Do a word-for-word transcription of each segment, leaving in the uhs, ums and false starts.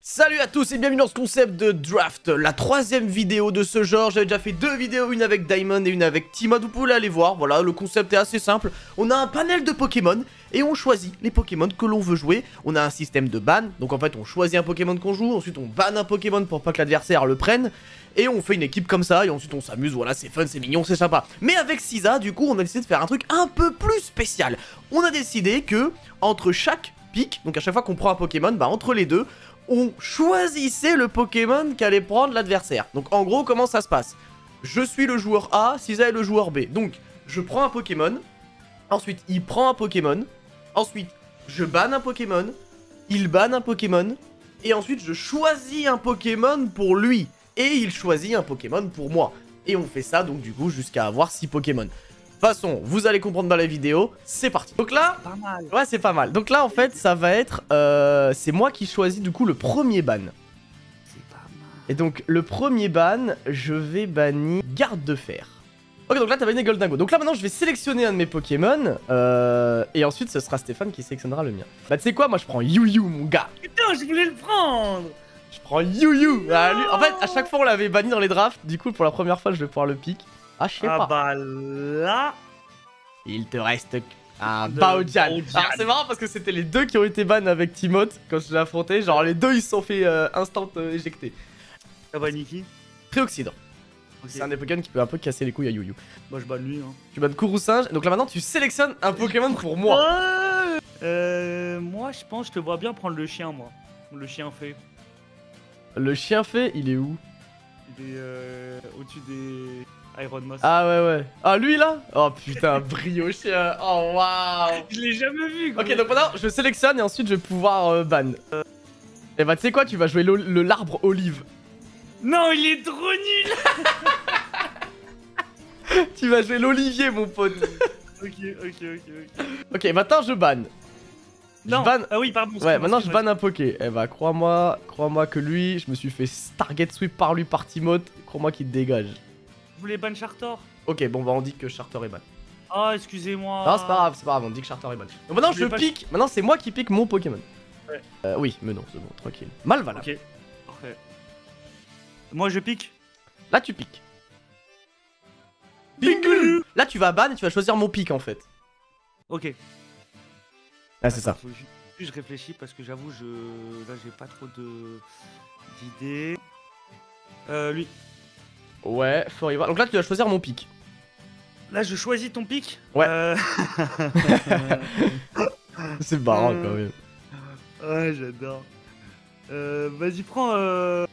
Salut à tous et bienvenue dans ce concept de draft, la troisième vidéo de ce genre. J'avais déjà fait deux vidéos, une avec Diamond et une avec Timod, vous pouvez aller voir. Voilà, le concept est assez simple. On a un panel de Pokémon et on choisit les Pokémon que l'on veut jouer. On a un système de ban, donc en fait on choisit un Pokémon qu'on joue, ensuite on banne un Pokémon pour pas que l'adversaire le prenne. Et on fait une équipe comme ça, et ensuite on s'amuse, voilà, c'est fun, c'est mignon, c'est sympa. Mais avec Sisa, du coup, on a décidé de faire un truc un peu plus spécial. On a décidé que, entre chaque pick, donc à chaque fois qu'on prend un Pokémon, bah entre les deux, on choisissait le Pokémon qu'allait prendre l'adversaire. Donc en gros, comment ça se passe? Je suis le joueur A, Sisa est le joueur B. Donc, je prends un Pokémon, ensuite il prend un Pokémon, ensuite je banne un Pokémon, il banne un Pokémon, et ensuite je choisis un Pokémon pour lui. Et il choisit un Pokémon pour moi. Et on fait ça donc du coup jusqu'à avoir six Pokémon. De toute façon, vous allez comprendre dans la vidéo, c'est parti. Donc là, pas mal. Ouais, c'est pas mal. Donc là en fait, ça va être, euh, c'est moi qui choisis du coup le premier ban. C'est pas mal. Et donc le premier ban, je vais bannir Garde de Fer. Ok, donc là t'as banni Goldingo. Donc là maintenant je vais sélectionner un de mes Pokémon, euh, et ensuite ce sera Stéphane qui sélectionnera le mien. Bah tu sais quoi, moi je prends Yu-Yu mon gars. Putain, je voulais le prendre. Je prends Yu-Yu. Ah, lui... En fait, à chaque fois on l'avait banni dans les drafts. Du coup, pour la première fois, je vais pouvoir le pick. Ah, je sais ah pas. bah là. Il te reste un De Baojan. Baojan. Alors, c'est marrant parce que c'était les deux qui ont été ban avec Timot quand je l'ai affronté. Genre, les deux ils se sont fait euh, instant euh, éjecter. Ah bah Niki. Préoxydant. Okay. C'est un des Pokémon qui peut un peu casser les couilles à Yu-Yu. Bah je bats lui. Hein. Tu bannes Kourou-Singe. Donc là maintenant, tu sélectionnes un Pokémon pour moi. Ouais. Euh, moi, je pense, je te vois bien prendre le chien, moi. Le chien fait. Le chien fait, il est où? Il est euh, au-dessus des Iron Moss. Ah ouais, ouais. Ah, lui là? Oh putain, brio chien. Oh waouh. Je l'ai jamais vu, gros. Ok, donc maintenant je sélectionne et ensuite je vais pouvoir euh, ban. Euh... Et bah tu sais quoi, tu vas jouer le l'arbre olive. Non, il est trop nul. Tu vas jouer l'olivier mon pote. Ok, ok, ok, ok. Ok, maintenant je ban. Non, je ban... ah oui, pardon. Ouais, maintenant je banne un Poké. Eh bah crois-moi, crois-moi que lui, je me suis fait target sweep par lui par Timoth. Crois-moi qu'il te dégage. Vous voulez ban Chartor? Ok, bon bah on dit que Charter est ban. Ah, excusez-moi. Non, c'est pas grave, c'est pas grave, on dit que Charter est ban. Donc maintenant je, je pique, pas... maintenant c'est moi qui pique mon Pokémon. Ouais. Euh, oui, mais non, c'est bon, tranquille. Malvala. Ok, parfait. Moi je pique. Là tu piques. Bingle. Là tu vas ban et tu vas choisir mon pic en fait. Ok. Ah c'est ça. Faut que je réfléchis parce que j'avoue je là j'ai pas trop de d'idées. Euh lui. Ouais, Forever. Donc là tu dois choisir mon pic. Là je choisis ton pic. Ouais. Euh... C'est marrant quand même. Ouais j'adore. Euh, Vas-y prends euh...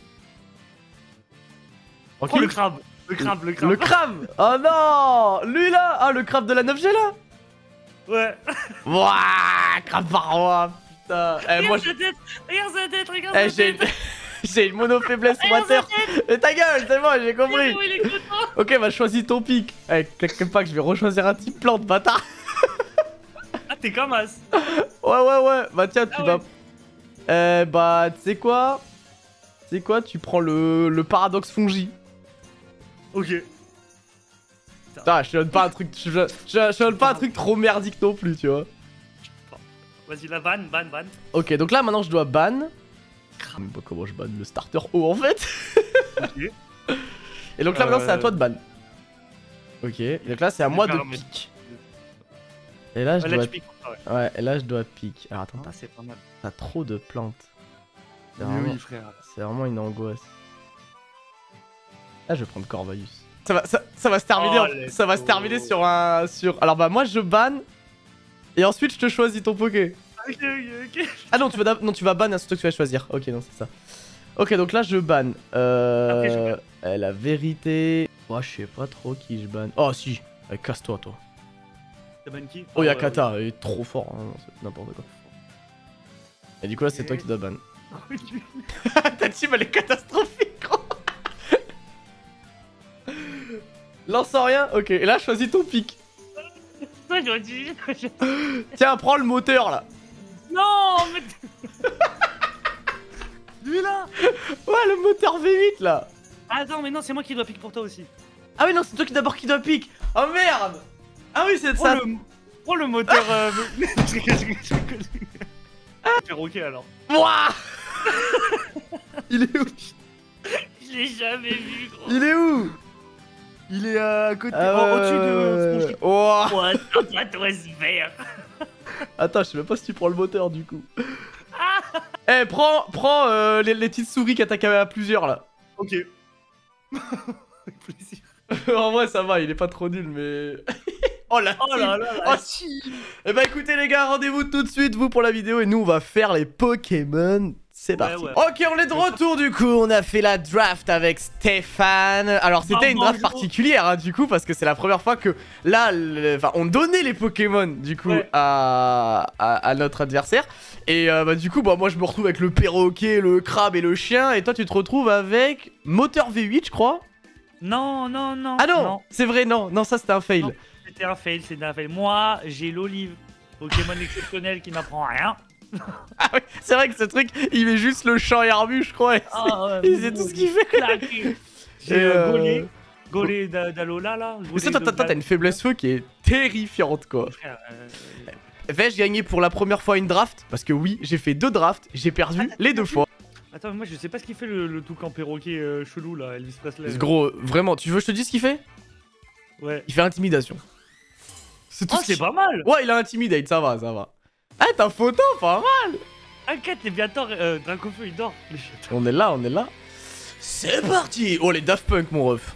Prends le crabe. Le crabe, le crabe. Le crabe. Oh non. Lui là. Ah le crabe de la neuf G là. Ouais. Wouah, crabe parois, putain. Eh, regarde moi, sa tête, regarde sa tête, regarde eh, sa tête. J'ai une mono faiblesse water. Et ta gueule, c'est bon, j'ai compris. Il est content. Ok, bah choisis ton pic. Eh, quelque part que je vais rechoisir un type plante, bâtard. Ah, t'es comme as. Ouais, ouais, ouais. Bah tiens, tu ah, vas... Ouais. Euh, bah, tu sais quoi? Tu sais quoi? Tu prends le, le paradoxe fungi. Ok. Putain, je te donne pas un truc, je, je, je, je te donne pas un truc trop merdique non plus, tu vois. Vas-y, la ban, ban, ban. Ok, donc là maintenant je dois ban. Bah, comment je ban le starter haut en fait? Ok. Et donc là euh... maintenant c'est à toi de ban. Ok, donc là c'est à moi de pique. Et là je ouais, dois. Là, tu piques, ouais. Ouais, et là je dois pique. Alors attends, ah, c'est pas mal. T'as trop de plantes. C'est Oui, vraiment... oui, frère. C'est vraiment une angoisse. Là je vais prendre Corvus. Ça va, ça, ça va se terminer, oh, en... ça va se terminer sur un, sur. Alors bah moi je banne et ensuite je te choisis ton Poké. Ok, ok, ok. Ah non tu vas, non tu vas ban, c'est toi que tu vas choisir. Ok non c'est ça. Ok donc là je banne. Euh, Après, je banne. La vérité. Oh je sais pas trop qui je banne. Oh si. Allez, casse-toi toi. T'as ban qui? Oh y'a ouais, Kata, ouais. il est trop fort. Hein, c'est n'importe quoi. Et du coup là c'est toi qui dois ban. Ta team elle est catastrophique gros. Lance rien. Ok et là choisis ton pic. Toi j'aurais dit. Tiens prends le moteur là. Non mais. Lui là. Ouais le moteur V huit là. Attends mais non c'est moi qui dois pique pour toi aussi. Ah oui non c'est toi qui d'abord qui doit pique. Oh merde. Ah oui c'est ça. Le... Prends le moteur. euh... Je rigole, je rigole, je rigole. Faire ok alors. Wouah. Il est où? Je l'ai jamais vu, gros. Il est où? Il est à côté, Ah en- au-dessus ouais. de Spongy. Oh. Oh, attends, toi, toi, vert. Attends, je sais même pas si tu prends le moteur du coup. Eh, prends, prends euh, les, les petites souris qui attaquent à plusieurs là. Ok. Avec plaisir. En vrai, ça va, il est pas trop nul, mais. Oh la Oh là là, Oh, la team. Eh bah écoutez les gars, rendez-vous tout de suite, vous pour la vidéo, et nous on va faire les Pokémon. C'est Ouais, parti. ouais. Ok, on est de retour du coup, on a fait la draft avec Stéphane. Alors c'était une draft bonjour. particulière hein, du coup, parce que c'est la première fois que là, le- enfin on donnait les Pokémon du coup Ouais. à, à, à notre adversaire. Et euh, bah du coup, bah, moi je me retrouve avec le perroquet, le crabe et le chien, et toi tu te retrouves avec moteur V huit je crois. Non, non, non. Ah non, c'est vrai, non, non ça c'était un fail. Non. C'était un fail, c'était un fail. Moi, j'ai l'olive. Pokémon exceptionnel qui n'apprend rien. Ah oui, c'est vrai que ce truc, il met juste le champ herbu, je crois. et Ah, ouais, c'est- et bon, c'est tout ce bon, qu'il fait. claqué. J'ai Et, euh, euh, Golé. Golé d'A- d'Alola là. Mais Golé ça, de- toi, toi, t'as une faiblesse feu qui est terrifiante, quoi. Frère, euh, Vais-je gagner pour la première fois une draft? Parce que oui, j'ai fait deux drafts, j'ai perdu les deux fois. Attends, mais moi je sais pas ce qu'il fait le, le toucan perroquet euh, chelou là, Elvis Presley. C'est gros, vraiment, tu veux que je te dise ce qu'il fait? Ouais. Il fait intimidation. C'est tout Oh, ce c'est qu'il- pas mal. Ouais, il a intimidate, ça va, ça va. Ah, t'as photo, pas mal. Inquiète, les bientôt, euh, Dracofeu il dort. On est là, on est là. C'est parti. Oh, les Daft Punk, mon ref.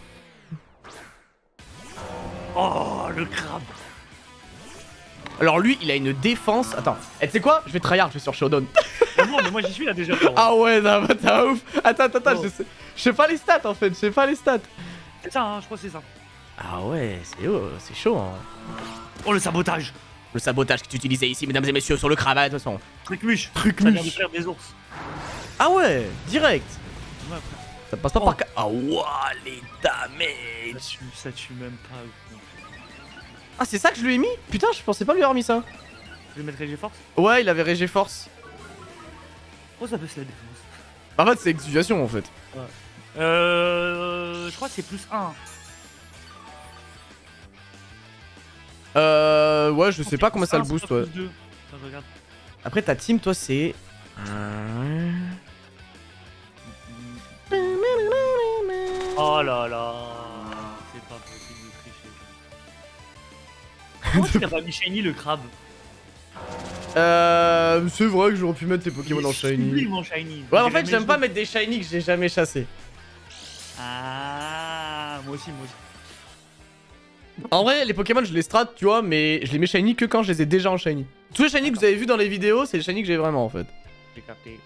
Oh, le crabe. Alors lui, il a une défense. Attends, et tu sais quoi? Je vais tryhard, je vais sur Showdown. Ah non, mais moi j'y suis là déjà. frérot. Ah ouais, ça va, t'as ouf. Attends, attends, attends, Oh. je sais. Je sais pas les stats en fait, je sais pas les stats. C'est ça, hein, je crois que c'est ça. Ah ouais, c'est oh, c'est chaud hein. Oh, le sabotage. Le sabotage que tu utilisais ici, mesdames et messieurs, sur le cravate, de toute façon. Truc muche. Truc Ça vient de muche. faire des ours. Ah ouais, direct. Ouais, frère. Ça passe pas Oh. par... ca- Ah ouais, les Ça damage. tue, ça tue même pas. Ah, c'est ça que je lui ai mis? Putain, je pensais pas lui avoir mis ça. Je vais mettre Régé Force. Ouais, il avait Régé Force. Oh, ça baisse la défense. En fait, c'est exudation en fait. Euh. Je crois que c'est plus un. Euh... Ouais, je sais pas comment ça le booste, ouais. Regarde. Après, ta team, toi, c'est... Oh là là. C'est pas possible de tricher. Comment tu n'as pas mis Shiny le crabe? Euh... C'est vrai que j'aurais pu mettre tes Pokémon en Oui, Shiny. mon Shiny. Ouais, en J'ai fait, jamais j'aime pas joué. mettre des Shiny que j'ai jamais chassés. Ah, moi aussi, moi aussi. En vrai, les Pokémon, je les strat, tu vois, mais je les mets shiny que quand je les ai déjà en shiny. Tous les shiny que vous avez vus dans les vidéos, c'est les shiny que j'ai vraiment en fait. J'ai capté.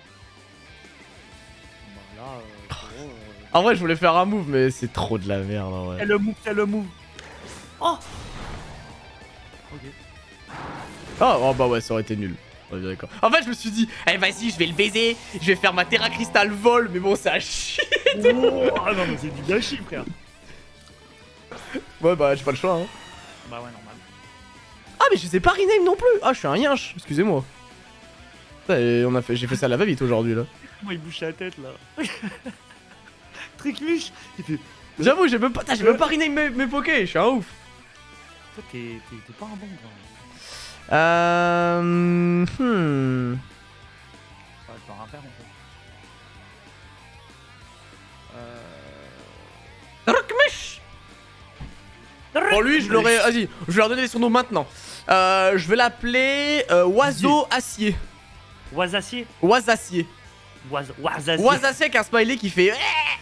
Bon, là, euh, gros, euh, En vrai, je voulais faire un move, mais c'est trop de la merde en C'est vrai. le move, c'est le move. Oh. Ok. Ah, oh, bah ouais, ça aurait été nul. Ouais, d'accord. En fait, je me suis dit, eh vas-y, je vais le baiser, je vais faire ma Terra Crystal vol, mais bon, ça chie. Oh, ah non, mais c'est du gâchis, frère. Ouais, bah, j'ai pas le choix, hein. Bah ouais, normal. Ah, mais je sais pas rename non plus. Ah, je suis un yinche, excusez-moi. Putain, et on a fait, j'ai fait ça à la va-vite aujourd'hui là. Comment il bouge la tête là? Trickmuche. Il fait. J'avoue, j'ai même pas, putain, j'ai même pas rename mes, mes Pokés, je suis un ouf. Toi, t'es t'es- t'es pas un bon gars. Euh. Hmm. Enfin, je peux rien faire en fait. Euh. Rockmush. Bon, lui, je l'aurais. Vas-y, je vais leur donner les surnoms maintenant. Euh, je vais l'appeler euh, Oiseau Acier. Oisacier. Oisacier. Oise- Oisacier. Oisacier avec un smiley qui fait.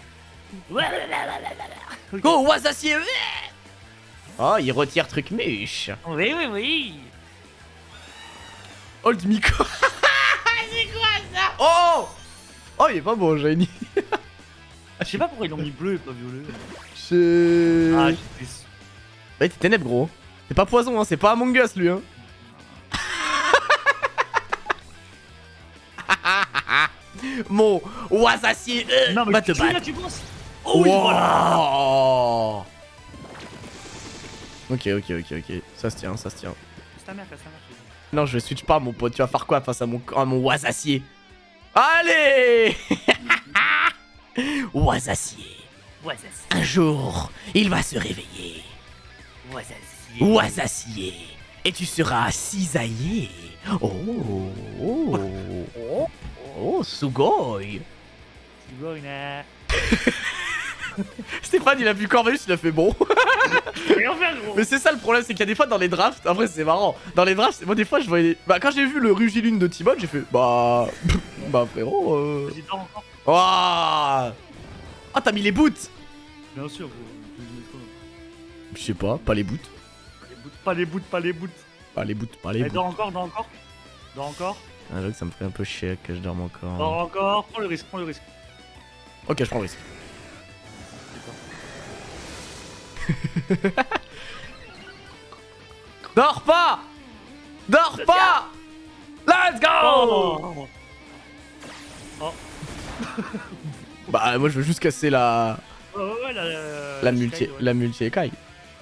Ok. Go, Oisacier. Oh, il retire truc mûche. Oui, oui, oui. Old Miko. C'est quoi ça? Oh! Oh, il est pas bon, Shiny. Je sais pas pourquoi ils l'ont mis bleu et pas violet. Je. Ah, j'étais sûr. Bah, t'es ténèbres, gros. C'est pas poison, hein, c'est pas Among Us, lui, hein. Mon Oisacier euh, Non, mais va te tu, là, battre. tu penses? Oh, oui, Wow. voilà. Ok, ok, ok, ok. Ça se tient, ça se tient. C'est ta mère, c'est ta mère. je te dis. Non, je switch pas, mon pote. Tu vas faire quoi face à mon, à mon Oisacier? Allez. Oisacier. Oisacier. Un jour, il va se réveiller. Oisacier. Oisacier. Et tu seras cisaillé. Oh. Oh. Oh. Oh, Sugoi. Sugoi, na. Stéphane, il a vu Corvalus, il a fait bon. Rien faire, gros. Mais c'est ça le problème, c'est qu'il y a des fois dans les drafts, après c'est marrant, dans les drafts, moi des fois je voyais... Bah quand j'ai vu le Rugilune de Timon, j'ai fait bah... bah frérot... Euh... Vas-y, dors encore. Waouh. Ah t'as mis les boots. Bien sûr, gros. Je sais pas, pas les boots. Pas les boots, pas les boots. Pas les boots, pas les Eh, boots. dors encore, dors encore. Dors encore. Ah, j'avoue que ça me ferait un peu chier que je dorme encore. Dors encore. Prends le risque, prends le risque. Ok, je prends le risque. Dors pas. Dors pas. Let's go. Oh, oh. Bah moi je veux juste casser la... Ouais, ouais, ouais, la, la, La multi... Sky, ouais. La multi-écaille.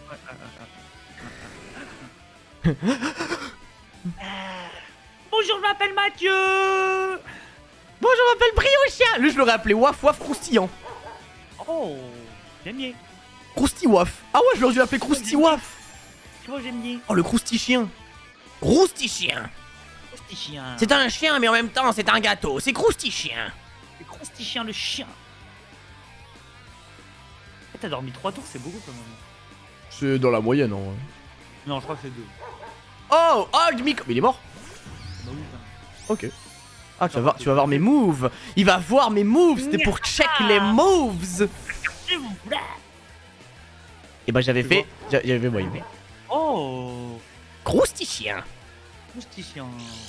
Bonjour, je m'appelle Mathieu. Bonjour, je m'appelle Briochien. Lui je l'aurais appelé Waf Waf Croustillant. Oh, j'aime bien. Crousti Waf. Ah ouais, je l'aurais dû l'appeler Crousti Waf. Tu vois, j'aime bien. Oh le Crousti-chien. Crousti-chien. Croustichien. C'est un chien mais en même temps c'est un gâteau. C'est Crousti-chien. C'est Croustichien le chien. Eh, t'as dormi trois tours, c'est beaucoup quand même. C'est dans la moyenne en vrai. Non, je crois que c'est deux. Oh, Hold Mic. Mais il est mort. Bah oui, Ok. Ah, tu vas, voir, tu vas voir mes moves. Il va voir mes moves. C'était pour check les moves. s'il vous plaît. Et bah j'avais C'est fait. j'a- J'avais moyen. Oh, Croustichien. Croustichien.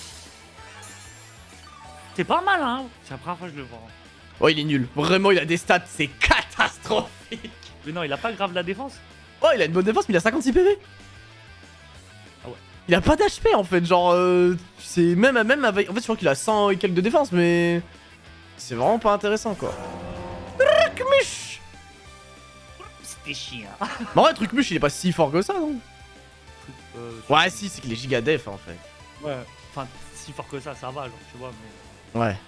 C'est pas mal, hein. C'est la première fois que je le vois. Oh, il est nul. Vraiment, il a des stats. C'est catastrophique. Mais non, il a pas grave la défense. Oh, il a une bonne défense, mais il a cinquante-six P V. Ah ouais. Il a pas d'H P en fait. Genre, euh, c'est même, même avec. En fait, je crois qu'il a cent et quelques de défense, mais. C'est vraiment pas intéressant quoi. Trucmuche. C'était chiant. Mais en vrai, Trucmuche, il est pas si fort que ça, non? Euh, Ouais, si, c'est qu'il est giga def en fait. Ouais. Enfin, si fort que ça, ça va, genre, tu vois, mais. Ouais.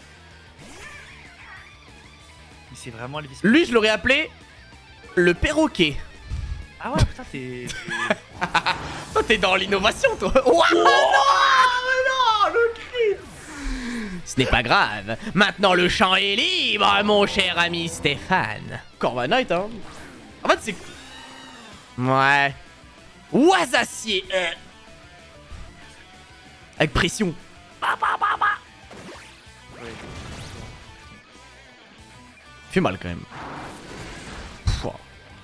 Mais c'est vraiment le vice. Lui, je l'aurais appelé le perroquet. Ah ouais, putain, t'es. Toi, t'es dans l'innovation, toi. Ouah, non, mais non, le cri. Ce n'est pas grave. Maintenant, le champ est libre, mon cher ami Stéphane. Corvanite, hein. En fait, c'est... Ouais. Oisacier. euh. Avec pression. Bah, bah, bah, bah. Ouais. Fait mal, quand même. Pouah.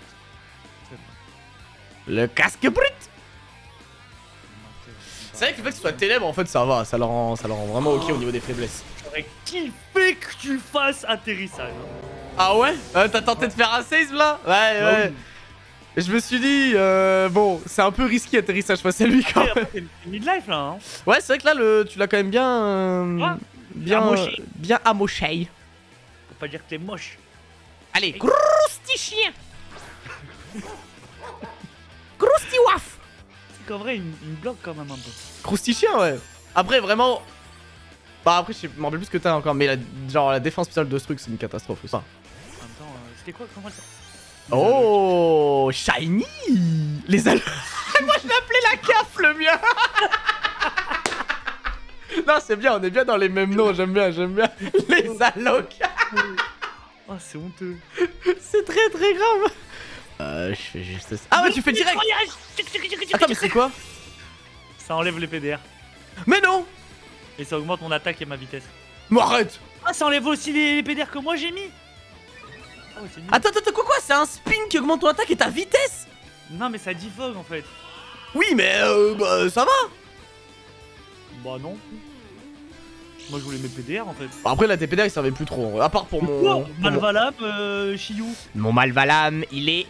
Le casque brut. C'est vrai que le fait que ce soit ténèbres, en fait, ça va. Ça le rend, ça le rend vraiment ok au niveau des faiblesses. J'aurais kiffé que tu fasses atterrissage. Ah ouais, euh, t'as tenté de faire un save là? Ouais, Bah ouais. Je me suis dit, euh, bon, c'est un peu risqué atterrissage face à lui quand Oui. même. C'est midlife là, hein. Ouais, c'est vrai que là, le, tu l'as quand même bien... euh, Ouais. bien Amoché. bien amoché. Faut pas dire que t'es moche. Allez, croustichien. Croustiwaf. C'est qu'en vrai, il, il me bloque quand même un peu. Croustichien, ouais. Après, vraiment... Bah après, je me rappelle plus ce que t'as encore, mais la, genre la défense spéciale de ce truc, c'est une catastrophe aussi. En même temps, euh, c'était quoi? Comment ça? Oh, shiny. Les allocs. Moi, je l'appelais la C A F, le mien. Non, c'est bien, on est bien dans les mêmes noms, j'aime bien, j'aime bien. Les allocs. Oh, c'est honteux. C'est très très grave. Euh, je fais juste ça. Ah ouais, tu fais direct. Attends, mais c'est quoi? Ça enlève les P D R. Mais non. Et ça augmente mon attaque et ma vitesse. Mais arrête. Ah, ça enlève aussi les, les P D R que moi j'ai mis. Ah ouais, c'est nul. Attends, attends, quoi quoi? C'est un spin qui augmente ton attaque et ta vitesse? Non, mais ça divogue en fait. Oui, mais euh, bah, ça va. Bah non. Moi je voulais mes P D R en fait. Après, la T P D R il servait plus trop, en vrai. À part pour mon. Quoi pour mon- Malvalam, euh, Chiou. Mon Malvalam, il est.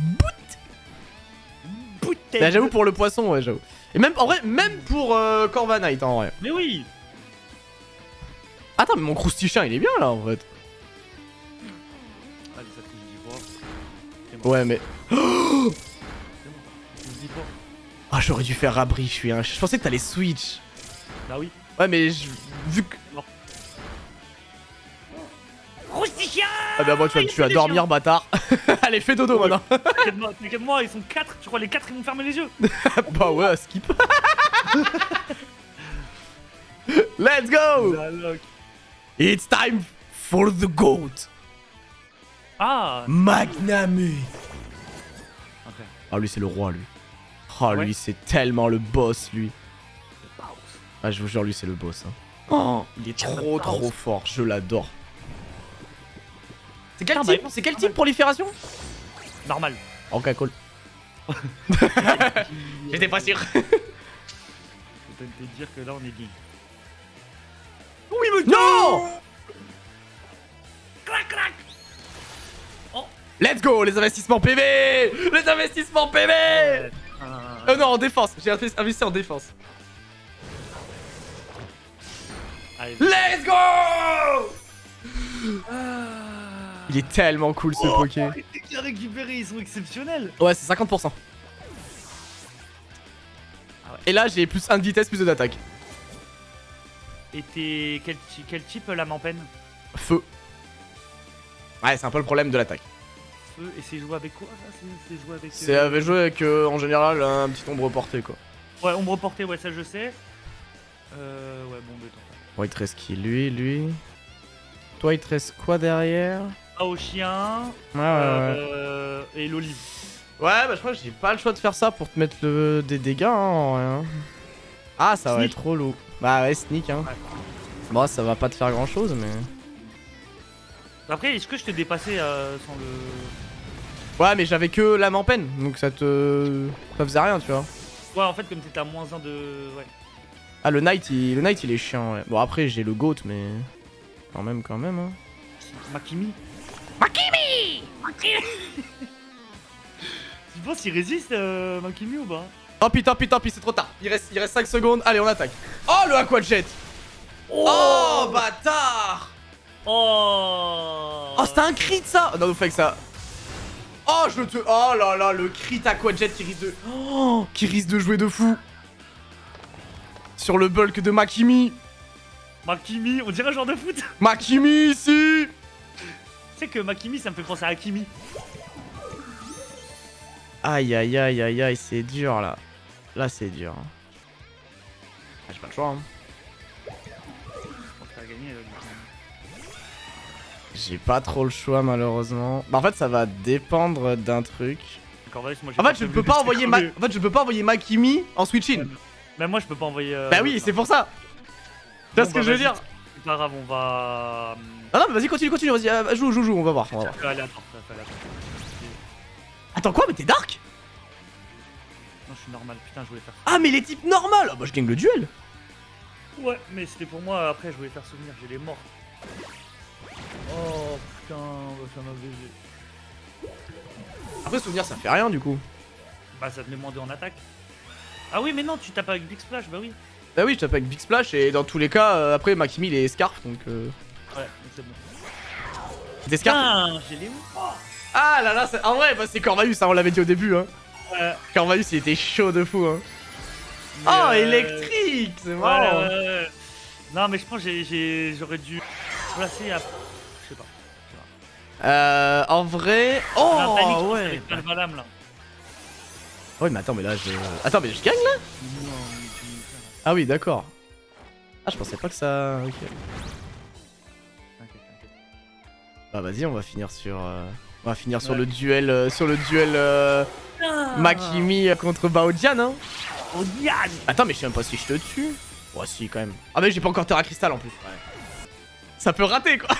Putain. Bah, j'avoue pour le poisson, ouais, j'avoue. Et même, en vrai, même pour euh, Corvanite, en vrai. Mais oui. Attends, mais mon croustichien, il est bien, là, en fait. Allez, ça touche d'ivoire. C'est bon. Ouais, mais... C'est bon. Touche d'ivoire. Ah, j'aurais dû faire abri, je suis un... Je pensais que t'allais switch. Bah oui. Ouais, mais je... vu que... Croustichien. Ah bah, moi, tu vas, tu vas dormir, bâtard. Allez, fais dodo, maintenant. T'inquiète-moi, t'inquiète-moi, ils sont quatre. Tu crois les quatre ils vont fermer les yeux? Bah ouais, skip. Let's go. Alloc. It's time for the GOAT. Ah. Magnamé. Ok. Ah lui c'est le roi lui. Oh Ouais. lui c'est tellement le boss lui. Le Baos. Ah je vous jure lui c'est le boss. Hein. Oh, il est trop trop fort, je l'adore. C'est quel Ah, type bah, C'est quel pas type mal. prolifération? Normal. Ok cool. J'étais pas sûr. Je peux te dire que là on est bien. Oui mais non. Crac crac. Oh. Let's go les investissements P V. Les investissements P V. Euh, Oh non en défense, j'ai investi en défense. Allez. Let's go. Ah. Il est tellement cool ce Oh, Poké. les dégâts récupérés, ils sont exceptionnels. Ouais c'est cinquante pour cent. Ah ouais. Et là j'ai plus un de vitesse, plus deux d'attaque. Et t'es quel, ti- quel type la m'empenne? Feu. Ouais c'est un peu le problème de l'attaque. Feu. Et c'est joué avec quoi ça? C'est c'est joué avec. C'est euh, avait joué avec euh, en général un petit ombre portée quoi. Ouais, ombre portée, ouais, ça je sais. Euh. Ouais, bon, béton. Bon il te reste qui? Lui, lui. Toi il te reste quoi derrière? Ah, au chien. Ouais ouais ouais. Euh. Et l'olive. Ouais bah je crois que j'ai pas le choix de faire ça pour te mettre le... des dégâts hein, en vrai, hein. Ah ça va Sneak. être trop lourd. Bah ouais sneak hein. Ouais. Bon ça va pas te faire grand chose mais... Après, est-ce que je t'ai dépassé euh, sans le. Ouais mais j'avais que l'âme en peine donc ça te... ça faisait rien tu vois. Ouais, en fait, comme t'étais à moins un de. Ouais. Ah le knight il, le knight il est chiant ouais. Bon après j'ai le goat mais... Quand même quand même hein. Makimi. Makimi Makimi. Tu penses qu'il résiste, euh, Makimi ou pas? Tant pis tant pis tant pis c'est trop tard. Il reste, il reste cinq secondes, allez on attaque. Oh le aqua jet. Oh, bâtard. Oh. Oh c'était un crit ça. Non fake ça. Oh je te... Oh là là le crit aqua jet qui risque de... Oh, qui risque de jouer de fou. Sur le bulk de Makimi. Makimi, on dirait un joueur de foot. Makimi ici. Tu sais que Makimi, ça me fait penser à Hakimi. Aïe aïe aïe aïe aïe c'est dur là. Là c'est dur. Ah, j'ai pas le choix hein. Je pense que t'as gagné. Là, J'ai pas trop le choix malheureusement. Bah en fait ça va dépendre d'un truc. Encore, vas-y, moi, j'ai En pas fait je ne prévu peux pas de envoyer crever. Ma... En fait je peux pas envoyer Makimi en switch in. Mais moi, je peux pas envoyer. Euh, Bah oui l'autre, c'est là. pour ça. Tu vois Bon, ce que bah, je veux vas-y, dire? C'est pas grave, on va. Ah non mais vas-y continue continue vas-y euh, joue joue joue on va voir, on va voir. Ça fait aléatoire, ça fait aléatoire. Attends quoi mais t'es dark? Non, je suis normal. Putain, je voulais faire ça. Ah mais les types normales. Ah bah je gagne le duel. Ouais, mais c'était pour moi. Après, je voulais faire souvenir. J'ai les morts. Oh putain, ça m'a baisé. Après souvenir ça fait rien du coup. Bah, ça te met moins deux en attaque. Ah oui, mais non, tu tapes avec Big Splash, bah oui. Bah oui je tape avec Big Splash et dans tous les cas euh, après Makimi il est scarf donc euh... Ouais, donc c'est bon. T'es scarf. Putain, j'ai les morts. Ah là là c'est... En vrai bah c'est Corvus hein, on l'avait dit au début hein. Ouais. Corvus il était chaud de fou hein. Mais, Oh euh, électrique c'est Ouais, marrant. ouais, ouais. Non, mais je pense que j'ai- j'ai- j'aurais dû placer à. Je sais pas. Euh en vrai... Oh La panique, je pense, ouais. avec Malvalam, là. Ouais mais attends mais là je... Attends mais je gagne là. Non, mais tu- Ah oui d'accord. Ah je pensais pas que ça... Ok. T'inquiète, t'inquiète. Bah vas-y on va finir sur... euh, On va finir sur Ouais. le duel... euh, Sur le duel... euh, Ah. Makimi contre Baodian hein. Oh, Yann. Attends mais je sais même pas si je te tue. Ouais si quand même. Ah mais j'ai pas encore Terra Cristal en plus. Ouais. Ça peut rater quoi.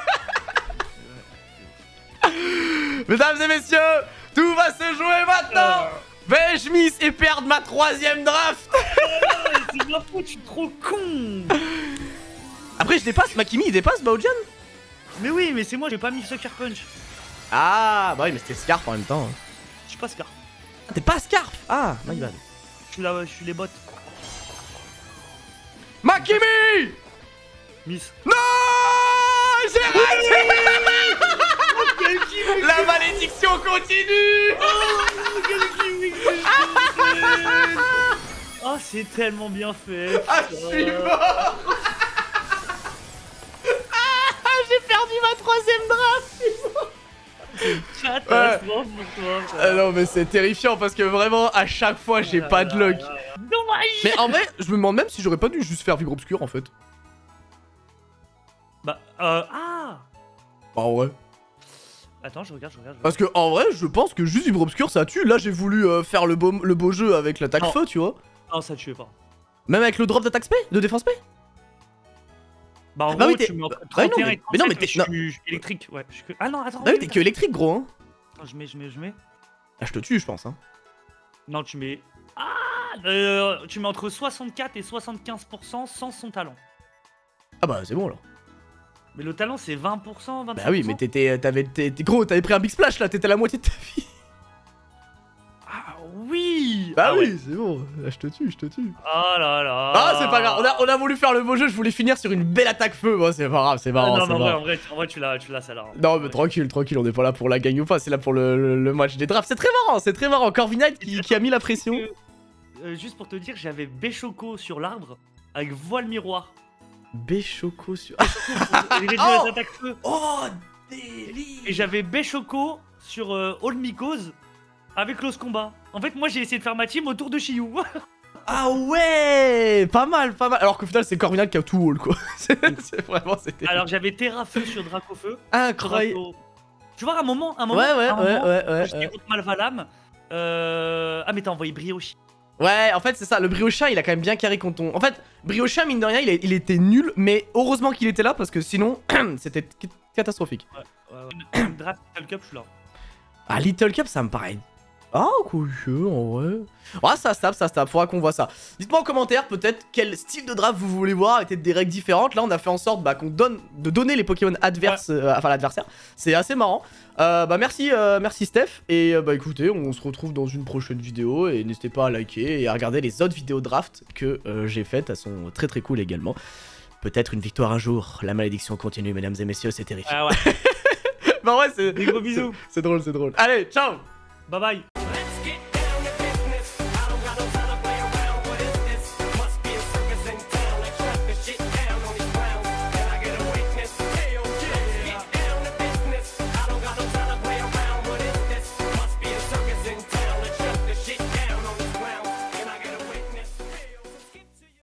Mesdames et messieurs, tout va se jouer maintenant. Vais-je miss et perdre ma troisième draft? C'est de ma faute, je suis trop con. Après je dépasse, Makimi il dépasse Baodian? Mais oui, mais c'est moi, j'ai pas mis Sucker Punch. Ah bah oui mais c'était Scarf en même temps. Je suis pas Scar. Ah, t'es pas Scarf? Ah my bad. Je suis là, je suis les bots. Makimi! Miss. Non! J'ai raté! La malédiction continue! Oh, c'est tellement bien fait. Ah je suis mort! Ah j'ai perdu ma troisième draft! Catastrophe pour toi. frère. Ah non mais c'est terrifiant parce que vraiment à chaque fois j'ai pas de luck. Dommage. Mais en vrai je me demande même si j'aurais pas dû juste faire Vivre Obscur en fait. Bah, euh, ah En vrai. Attends, je regarde, je regarde. Je Parce que en vrai, je pense que juste Vivre Obscur ça tue. Là, j'ai voulu euh, faire le beau, le beau jeu avec l'attaque Non. feu, tu vois. Non, ça tuait pas. Même avec le drop d'attaque spé, de défense spé. Bah, en Bah gros, oui, t'es- tu mets entre bah, bah, non, trente et un mais- et mais non, mais trente-sept, t'es- je non. suis je suis électrique, ouais. je suis que- Ah non, attends. Bah oui, oui, t'es que électrique, gros, hein. Attends, je mets, je mets, je mets. Ah, je te tue, je pense, hein. Non, tu mets. Ah euh, Tu mets entre soixante-quatre et soixante-quinze pour cent sans son talent. Ah bah, c'est bon alors. Mais le talent, c'est vingt pour cent, vingt-cinq pour cent. Bah oui, mais t'étais, t'avais, t'étais- gros, t'avais pris un big splash là, t'étais à la moitié de ta vie. Ah oui Bah ah, oui, ouais. c'est bon. Là, je te tue, je te tue. Ah là là. Ah, c'est pas grave. On a, on a voulu faire le beau jeu. Je voulais finir sur une belle attaque feu. Bon, c'est pas grave, c'est Ah, marrant. non, c'est mais en vrai, marrant. en vrai, en vrai, tu l'as, tu l'as, celle-là. Non, mais Ouais. tranquille, tranquille. On n'est pas là pour la gagne ou pas. C'est là pour le, le- le match des drafts. C'est très marrant, c'est très marrant. Corviknight qui, qui a mis la pression. Euh, juste pour te dire, j'avais Béchoco sur l'arbre avec voile miroir. Béchoco sur. Pour réduire Oh les attaques feu. Oh, délire. Et j'avais Béchoco sur euh, All Mycose avec Los Combat. En fait, moi, j'ai essayé de faire ma team autour de Chiyu. Ah ouais, pas mal, pas mal. Alors qu'au final, c'est Corviknight qui a tout haul quoi. c'est c'est vraiment, c'était. Alors, j'avais Terra Feu sur Dracofeu. Incroyable. Draco- Tu vois, à un moment, un moment, Ouais, ouais, un ouais, moment, ouais, quand ouais. j'étais ouais. contre Malvalam. Euh... Ah, mais t'as envoyé Brioche. Ouais, en fait, c'est ça. Le Briochin, il a quand même bien carré quand on. En fait, Briochin, mine de rien, il, est- il était nul, mais heureusement qu'il était là parce que sinon, c'était catastrophique. Ouais, ouais, ouais. Draft Little Cup, je suis là. Ah, Little Cup, ça me paraît. Ah, quoique, en vrai. Ah, ça se tape, ça se tape. Faudra qu'on voit ça. Dites-moi en commentaire, peut-être, quel style de draft vous voulez voir, avec peut-être des règles différentes. Là, on a fait en sorte bah, qu'on donne, de donner les Pokémon adverses, euh, enfin l'adversaire. C'est assez marrant. Euh, bah, merci, euh, merci Steph. Et euh, bah, écoutez, on se retrouve dans une prochaine vidéo. Et n'hésitez pas à liker et à regarder les autres vidéos draft que euh, j'ai faites. Elles sont très très cool également. Peut-être une victoire un jour. La malédiction continue, mesdames et messieurs, c'est terrifiant. Ah ouais. Bah, ouais, c'est. Des gros bisous. C'est drôle, c'est drôle. Allez, ciao! Bye bye.